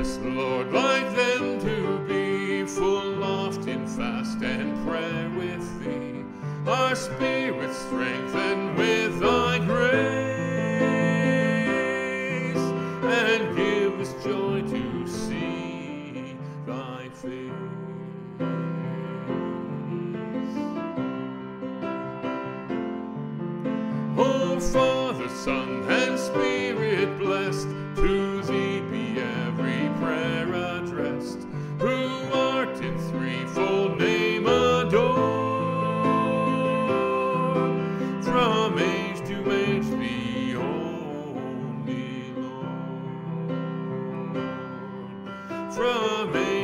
us, Lord, like them to be full oft in fast and prayer with thee, our spirits strengthen with thy grace, and give us joy to see thy face. O Father, Son, and Spirit blessed, to thee be every prayer addressed, who art in threefold name adored, from age to age the only Lord, from age